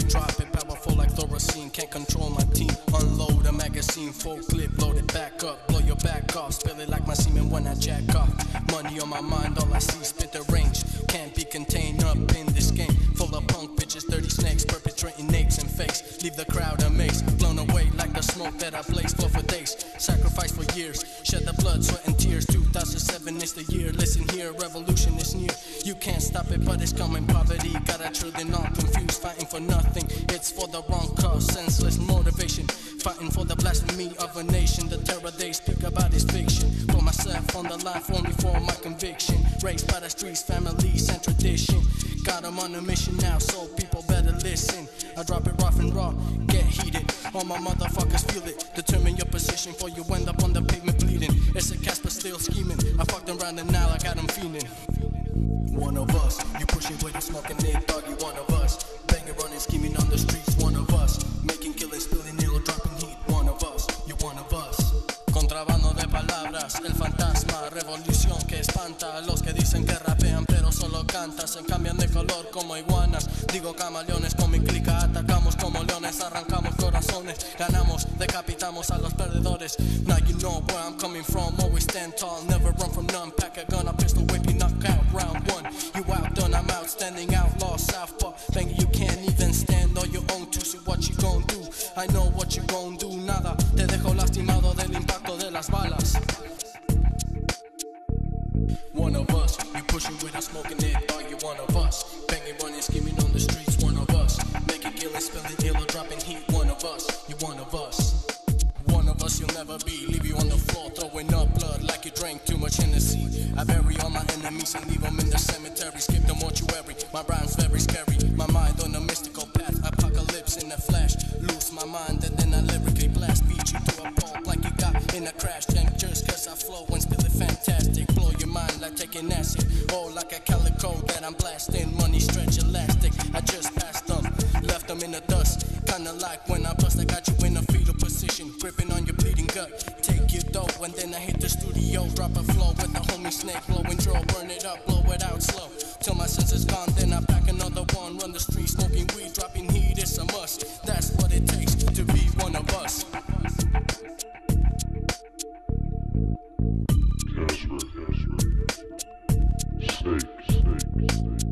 drop it, powerful like Thoracine. Can't control my team, unload a magazine, full clip, load it back up, blow your back off, spill it like my semen when I jack off. Money on my mind, all I see, spit the range. Can't be contained up in this game, full of punk bitches, dirty snakes, perpetrating napes and fakes. Leave the crowd amazed, blown away like the smoke that I blaze, flow for days, sacrifice for years, shed the blood, sweat and tears. 2007 is the year, listen here, revolution is near. You can't stop it, but it's coming. Poverty got our children all confused, fighting for nothing. It's for the wrong cause, senseless motivation, fighting for the blasphemy of a nation. The terror they speak about is fiction. Put myself on the line only for my conviction. Raised by the streets, families and tradition. Got 'em on a mission now, so people better listen. I drop it rough and raw, get heated. All my motherfuckers feel it. Determine your position, for you end up on the pavement bleeding. It's a Casper still scheming. I fucked around and now I got 'em fiending. One of us, you pushing with you smoking it, doggy. One of us, banging, running, scheming on the streets. One of us, making, killing, spilling, needle, dropping heat. One of us, you one of us. Contrabando de palabras, el fantasma, revolución que espanta a los que dicen que rapean pero solo cantan. Se cambian de color como iguanas, digo camaleones. Con mi clica atacamos como leones, arrancamos corazones, ganamos, decapitamos a los perdedores. Now you know where I'm coming from, always stand tall, never run from none. Pack a gun, a pistol whip, you knock out round one. You outdone, I'm outstanding, outlaw, southpaw. Bang, you can't even stand on your own two, so what you gon' do? I know what you gon' do, nada, te dejo lastimado del impacto de las balas. One of us, you pushing with us, smoking it, are you one of us? Banging, running, scheming on the streets, one of us. Making, killing, spilling, ill or dropping heat, one of us, you one of us. One of us you'll never be, leave you on the floor, throwing up blood like you drank too much Hennessy. I bury all my enemies and leave them in the cemetery, skip the mortuary, my rhyme's very scary. My mind on a mystical path, apocalypse in a flash. Lose my mind and then I lyrically blast, beat you to a pulp like you got in a crash. And just cause I flow and spill it fantastic, blow your mind like taking acid, or like a calico that I'm blasting. Money stretch elastic, I just passed them, left them in the dust. Kinda like when I bust, I got you in a fetal position, gripping on your bleeding gut. Take your dough and then I hit the studio, drop a flow with the homie Snake, blowing draw, burn it up, blow it out slow till my senses gone. Then I pack another one, run the streets, smoking weed, dropping heat. It's a must. That's what it takes to be one of us.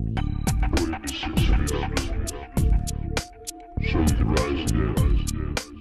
So you can rise again.